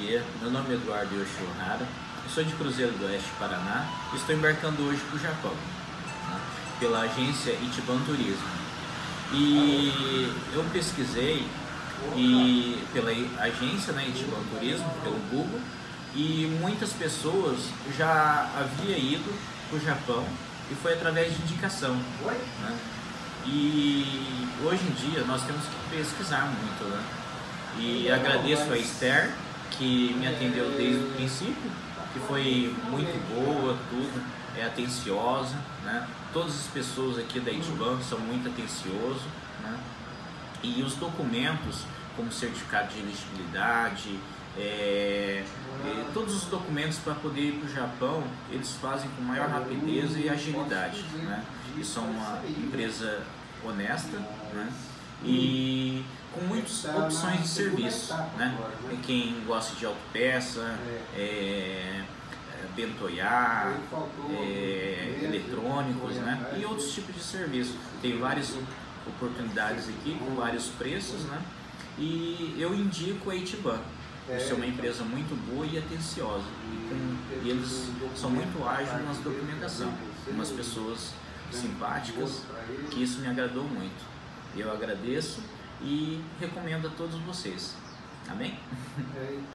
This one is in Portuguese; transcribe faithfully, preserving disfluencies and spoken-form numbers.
dia, meu nome é Eduardo Yoshihara, eu sou de Cruzeiro do Oeste, Paraná, e estou embarcando hoje para o Japão, né, pela agência Ichiban Turismo. E eu pesquisei e pela agência, né, Ichiban Turismo, pelo Google, e muitas pessoas já haviam ido para o Japão e foi através de indicação, né? E hoje em dia nós temos que pesquisar muito, né? E agradeço a Esther, que me atendeu desde o princípio, que foi muito boa, tudo, é atenciosa, né? Todas as pessoas aqui da Ichiban são muito atenciosas, né? E os documentos, como certificado de elegibilidade, é, é, todos os documentos para poder ir para o Japão, eles fazem com maior rapidez e agilidade, né? E são uma empresa honesta, né? E com muitas opções de serviço, né? Quem gosta de autopeça, é, bentoiá, é, eletrônicos, né? E outros tipos de serviço. Tem várias oportunidades aqui com vários preços, né? E eu indico a Ichiban, por ser uma empresa muito boa e atenciosa. E, com, e eles são muito ágeis na documentação, umas pessoas simpáticas, que isso me agradou muito. Eu agradeço e recomendo a todos vocês. Amém?